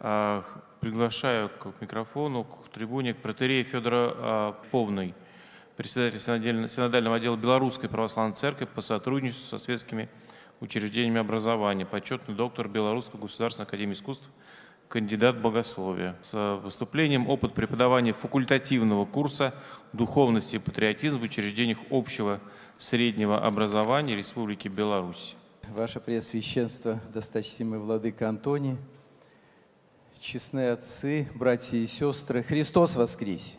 Приглашаю к микрофону, к трибуне, к протоиерея Федора Повной, председателя Синодального отдела Белорусской Православной Церкви по сотрудничеству со светскими учреждениями образования, почетный доктор Белорусской Государственной Академии Искусств, кандидат богословия. С выступлением опыт преподавания факультативного курса «Духовность и патриотизм» в учреждениях общего среднего образования Республики Беларусь. Ваше Преосвященство, досточтимый владыка Антоний, честные отцы, братья и сестры, Христос воскресе!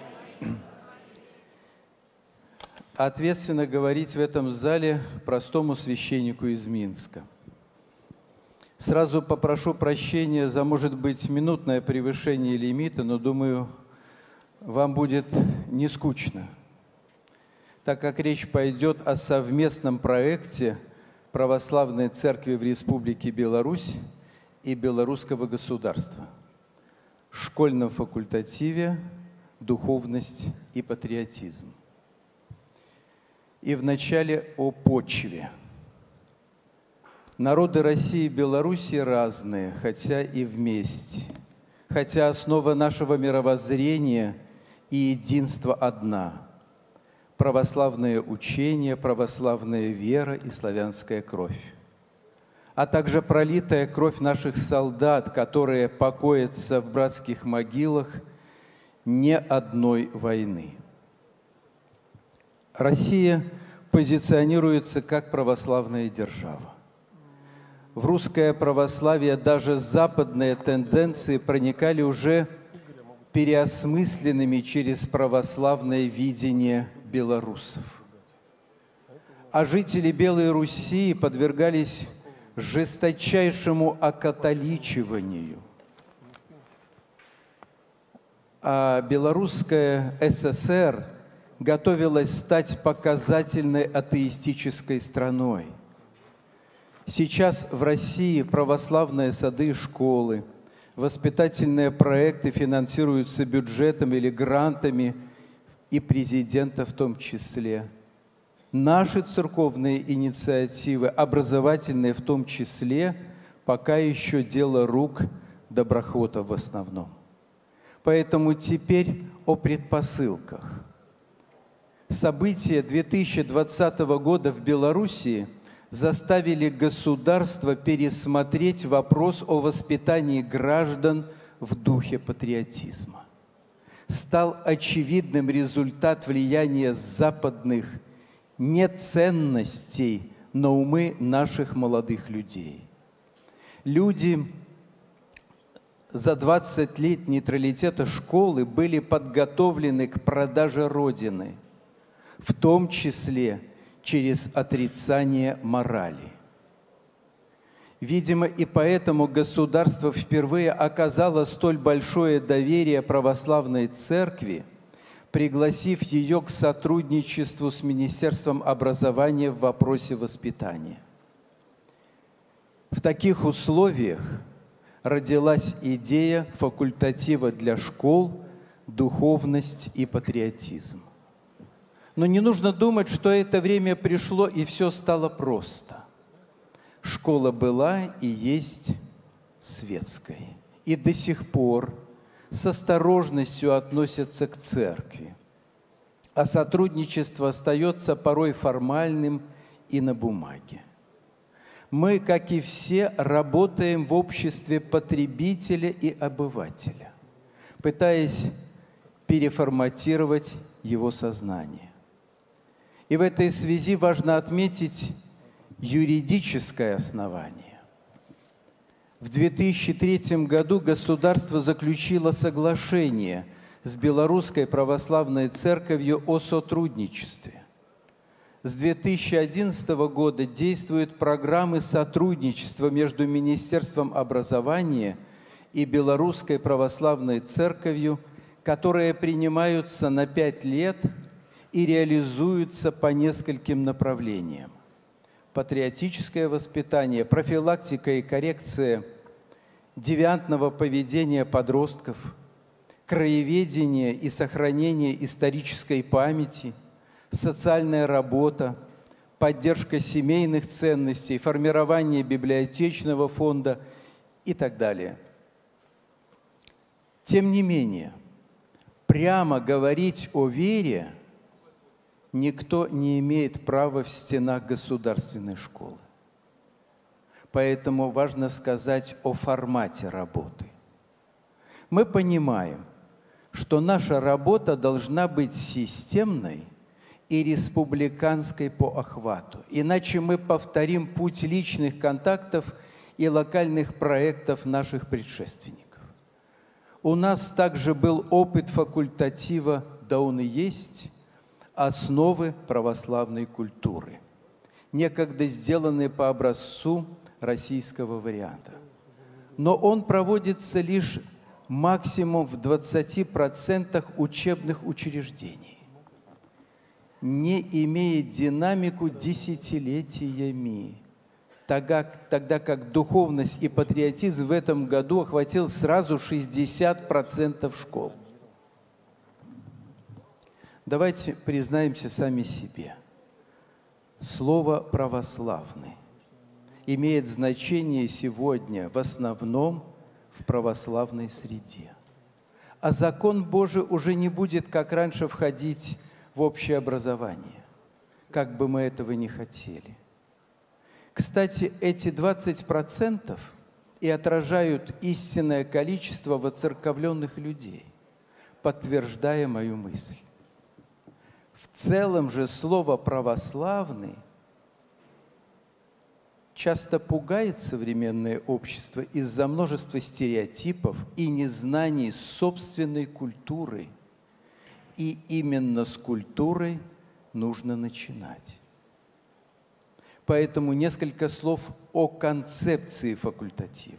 Ответственно говорить в этом зале простому священнику из Минска. Сразу попрошу прощения за, может быть, минутное превышение лимита, но, думаю, вам будет не скучно, так как речь пойдет о совместном проекте Православной Церкви в Республике Беларусь и Белорусского государства, школьном факультативе «Духовность и патриотизм». И вначале о почве. Народы России и Белоруссии разные, хотя и вместе, хотя основа нашего мировоззрения и единства одна – православное учение, православная вера и славянская кровь, а также пролитая кровь наших солдат, которые покоятся в братских могилах не одной войны. Россия позиционируется как православная держава. В русское православие даже западные тенденции проникали уже переосмысленными через православное видение белорусов. А жители Белой Руси подвергались жесточайшему окатоличиванию. А Белорусская ССР готовилась стать показательной атеистической страной. Сейчас в России православные сады и школы, воспитательные проекты финансируются бюджетом или грантами, и президента в том числе. Наши церковные инициативы, образовательные в том числе, пока еще дело рук доброхотов в основном. Поэтому теперь о предпосылках. События 2020 года в Белоруссии заставили государство пересмотреть вопрос о воспитании граждан в духе патриотизма. Стал очевидным результат влияния западных не ценностей на умы наших молодых людей. Люди за 20 лет нейтралитета школы были подготовлены к продаже Родины, в том числе через отрицание морали. Видимо, и поэтому государство впервые оказало столь большое доверие православной церкви, пригласив ее к сотрудничеству с Министерством образования в вопросе воспитания. В таких условиях родилась идея факультатива для школ «Духовность и патриотизм». Но не нужно думать, что это время пришло и все стало просто. Школа была и есть светской. И до сих пор с осторожностью относятся к церкви. А сотрудничество остается порой формальным и на бумаге. Мы, как и все, работаем в обществе потребителя и обывателя, пытаясь переформатировать его сознание. И в этой связи важно отметить юридическое основание. В 2003 году государство заключило соглашение с Белорусской Православной Церковью о сотрудничестве. С 2011 года действуют программы сотрудничества между Министерством образования и Белорусской Православной Церковью, которые принимаются на 5 лет и реализуются по нескольким направлениям. Патриотическое воспитание, профилактика и коррекция девиантного поведения подростков, краеведение и сохранение исторической памяти, социальная работа, поддержка семейных ценностей, формирование библиотечного фонда и так далее. Тем не менее, прямо говорить о вере никто не имеет права в стенах государственной школы. Поэтому важно сказать о формате работы. Мы понимаем, что наша работа должна быть системной и республиканской по охвату. Иначе мы повторим путь личных контактов и локальных проектов наших предшественников. У нас также был опыт факультатива, да он и есть, основы православной культуры, некогда сделанные по образцу российского варианта. Но он проводится лишь максимум в 20% учебных учреждений, не имеет динамику десятилетиями, тогда как духовность и патриотизм в этом году охватил сразу 60% школ. Давайте признаемся сами себе. Слово «православный» имеет значение сегодня в основном в православной среде. А закон Божий уже не будет, как раньше, входить в общее образование, как бы мы этого не хотели. Кстати, эти 20% и отражают истинное количество воцерковленных людей, подтверждая мою мысль. В целом же слово «православный» часто пугает современное общество из-за множества стереотипов и незнаний собственной культуры. И именно с культурой нужно начинать. Поэтому несколько слов о концепции факультатива.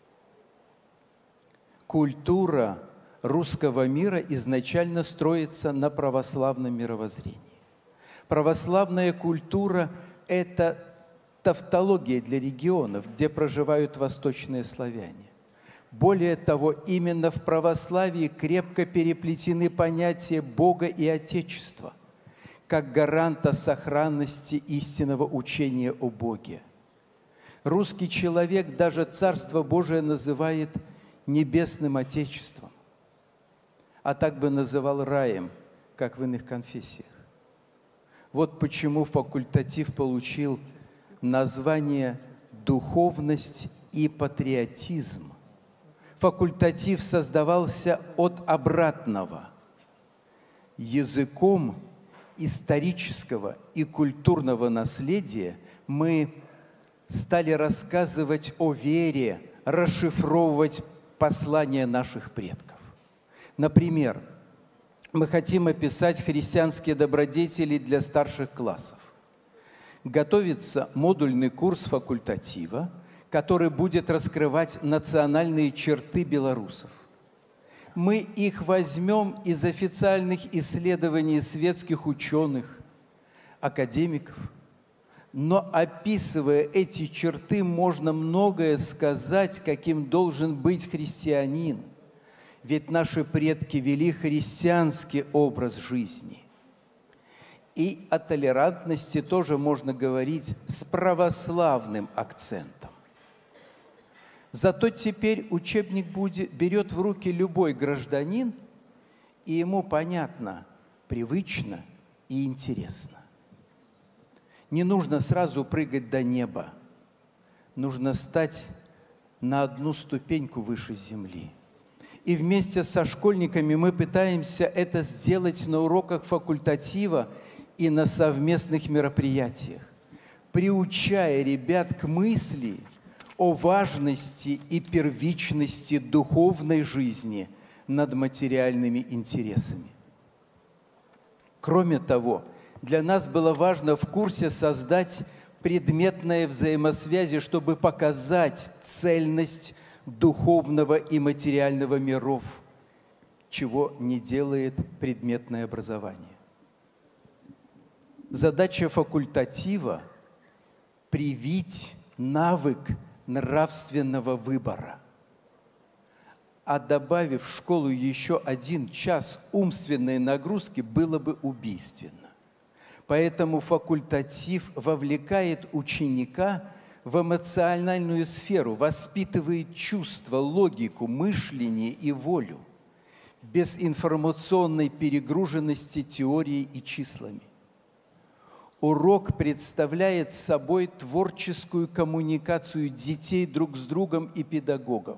Культура русского мира изначально строится на православном мировоззрении. Православная культура – это тавтология для регионов, где проживают восточные славяне. Более того, именно в православии крепко переплетены понятия Бога и Отечества, как гаранта сохранности истинного учения о Боге. Русский человек даже Царство Божие называет небесным Отечеством, а так бы называл раем, как в иных конфессиях. Вот почему факультатив получил название «Духовность и патриотизм». Факультатив создавался от обратного. Языком исторического и культурного наследия мы стали рассказывать о вере, расшифровывать послания наших предков. Например, мы хотим описать христианские добродетели для старших классов. Готовится модульный курс факультатива, который будет раскрывать национальные черты белорусов. Мы их возьмем из официальных исследований светских ученых, академиков, но, описывая эти черты, можно многое сказать, каким должен быть христианин. Ведь наши предки вели христианский образ жизни. И о толерантности тоже можно говорить с православным акцентом. Зато теперь учебник берет в руки любой гражданин, и ему понятно, привычно и интересно. Не нужно сразу прыгать до неба. Нужно стать на одну ступеньку выше земли. И вместе со школьниками мы пытаемся это сделать на уроках факультатива и на совместных мероприятиях, приучая ребят к мысли о важности и первичности духовной жизни над материальными интересами. Кроме того, для нас было важно в курсе создать предметные взаимосвязи, чтобы показать цельность духовного и материального миров, чего не делает предметное образование. Задача факультатива – привить навык нравственного выбора. А добавив в школу еще 1 час умственной нагрузки, было бы убийственно. Поэтому факультатив вовлекает ученика в эмоциональную сферу, воспитывает чувства, логику, мышление и волю. без информационной перегруженности теорией и числами. Урок представляет собой творческую коммуникацию детей друг с другом и педагогов.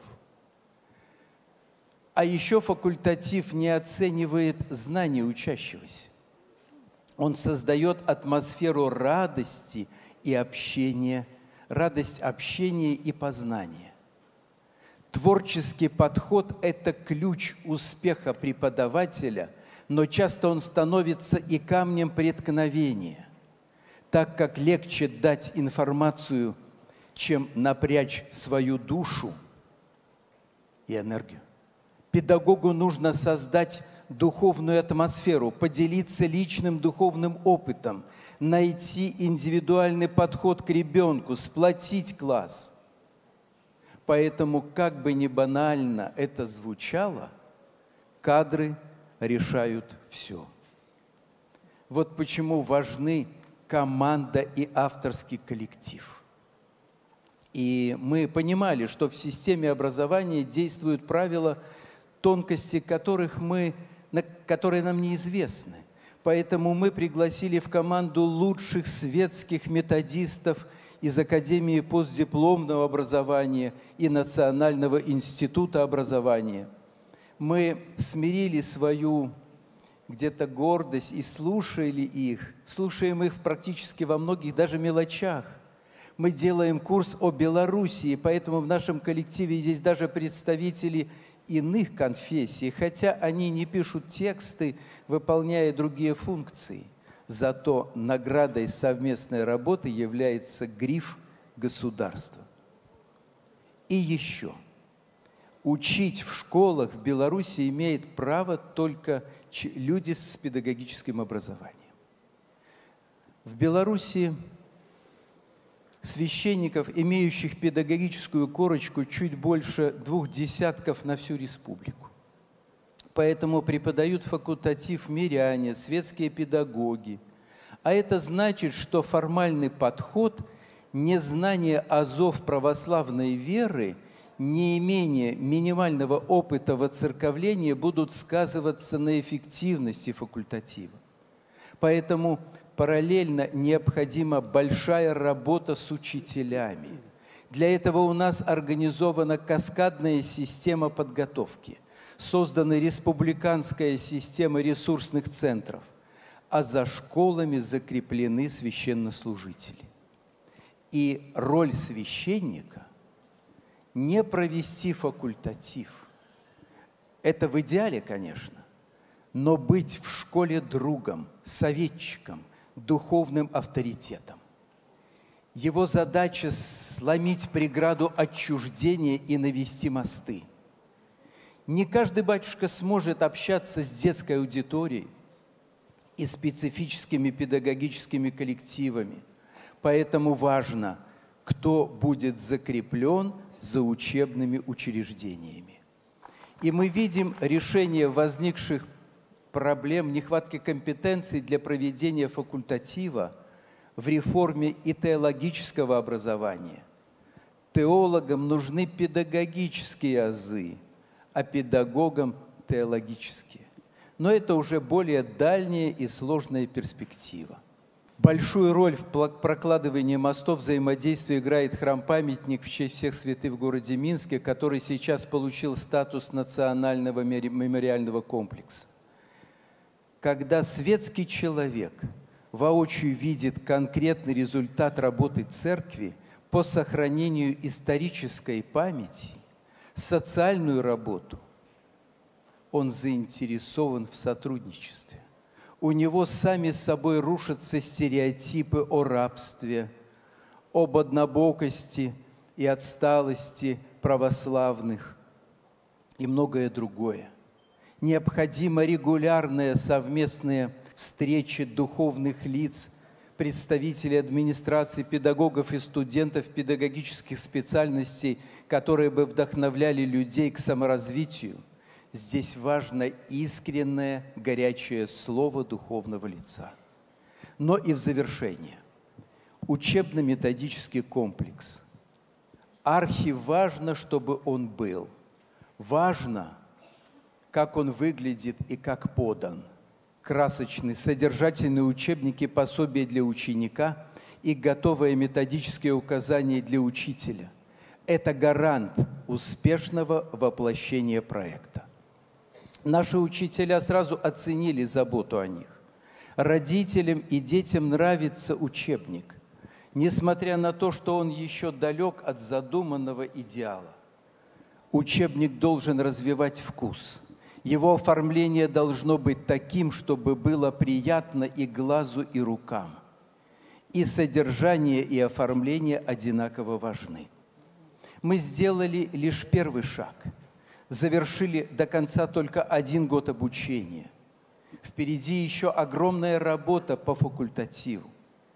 А еще факультатив не оценивает знания учащегося. Он создает атмосферу радости и общения, радость общения и познания. Творческий подход – это ключ успеха преподавателя, но часто он становится и камнем преткновения, так как легче дать информацию, чем напрячь свою душу и энергию. Педагогу нужно создать духовную атмосферу, поделиться личным духовным опытом, найти индивидуальный подход к ребенку, сплотить класс. Поэтому, как бы ни банально это звучало, кадры решают все. Вот почему важны команда и авторский коллектив. И мы понимали, что в системе образования действуют правила, тонкости которые нам неизвестны. Поэтому мы пригласили в команду лучших светских методистов из Академии постдипломного образования и Национального института образования. Мы смирили свою где-то гордость и слушали их, слушаем их практически во многих даже мелочах. Мы делаем курс о Белоруссии, поэтому в нашем коллективе есть даже представители иных конфессий, хотя они не пишут тексты, выполняя другие функции. Зато наградой совместной работы является гриф государства. И еще. Учить в школах в Беларуси имеют право только люди с педагогическим образованием. В Беларуси священников, имеющих педагогическую корочку, чуть больше 20 на всю республику. Поэтому преподают факультатив миряне, светские педагоги. А это значит, что формальный подход, незнание азов православной веры, неимение минимального опыта воцерковления будут сказываться на эффективности факультатива. Поэтому параллельно необходима большая работа с учителями. Для этого у нас организована каскадная система подготовки, создана республиканская система ресурсных центров, а за школами закреплены священнослужители. И роль священника – не провести факультатив. Это в идеале, конечно, но быть в школе другом, советчиком, духовным авторитетом. Его задача – сломить преграду отчуждения и навести мосты. Не каждый батюшка сможет общаться с детской аудиторией и специфическими педагогическими коллективами. Поэтому важно, кто будет закреплен за учебными учреждениями. И мы видим решение возникших проблем нехватки компетенций для проведения факультатива в реформе и теологического образования. Теологам нужны педагогические азы, а педагогам – теологические. Но это уже более дальняя и сложная перспектива. Большую роль в прокладывании мостов взаимодействия играет храм-памятник в честь всех святых в городе Минске, который сейчас получил статус национального мемориального комплекса. Когда светский человек воочию видит конкретный результат работы церкви по сохранению исторической памяти, социальную работу, он заинтересован в сотрудничестве. У него сами собой рушатся стереотипы о рабстве, об однобокости и отсталости православных и многое другое. Необходима регулярная совместная встречи духовных лиц, представителей администрации, педагогов и студентов педагогических специальностей, которые бы вдохновляли людей к саморазвитию. Здесь важно искреннее, горячее слово духовного лица. Но и в завершение. Учебно-методический комплекс. Архиважно, чтобы он был. Важно, как он выглядит и как подан. Красочные, содержательные учебники, пособия для ученика и готовые методические указания для учителя. Это гарант успешного воплощения проекта. Наши учителя сразу оценили заботу о них. Родителям и детям нравится учебник, несмотря на то, что он еще далек от задуманного идеала. Учебник должен развивать вкус. Его оформление должно быть таким, чтобы было приятно и глазу, и рукам. И содержание, и оформление одинаково важны. Мы сделали лишь первый шаг. Завершили до конца только 1 год обучения. Впереди еще огромная работа по факультативу.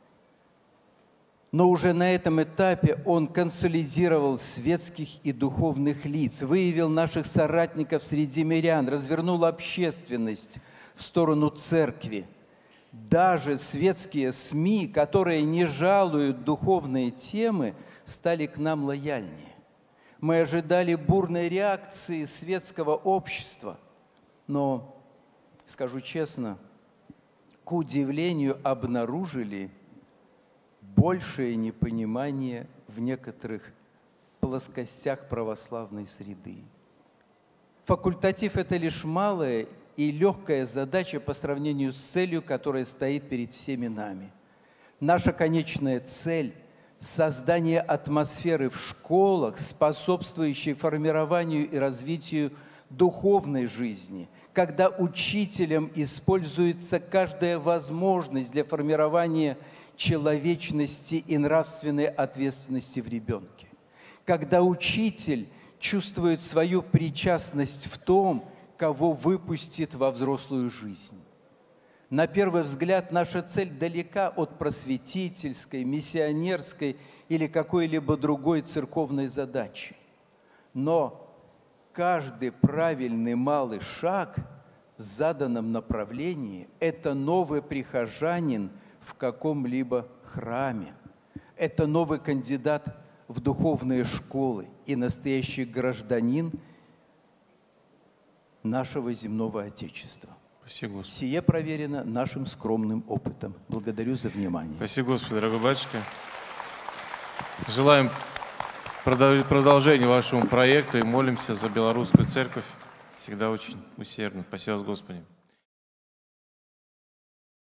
Но уже на этом этапе он консолидировал светских и духовных лиц, выявил наших соратников среди мирян, развернул общественность в сторону церкви. Даже светские СМИ, которые не жалуют духовные темы, стали к нам лояльнее. Мы ожидали бурной реакции светского общества, но, скажу честно, к удивлению обнаружили большее непонимание в некоторых плоскостях православной среды. Факультатив – это лишь малая и легкая задача по сравнению с целью, которая стоит перед всеми нами. Наша конечная цель – создание атмосферы в школах, способствующей формированию и развитию духовной жизни, когда учителям используется каждая возможность для формирования человечности и нравственной ответственности в ребенке, когда учитель чувствует свою причастность в том, кого выпустит во взрослую жизнь. На первый взгляд, наша цель далека от просветительской, миссионерской или какой-либо другой церковной задачи. Но каждый правильный малый шаг в заданном направлении – это новый прихожанин в каком-либо храме. Это новый кандидат в духовные школы и настоящий гражданин нашего земного Отечества. Спасибо, Господи. Сие проверено нашим скромным опытом. Благодарю за внимание. Спасибо, Господи, дорогой батюшка. Желаем продолжения вашему проекту и молимся за белорусскую церковь. Всегда очень усердно. Спасибо, Господи.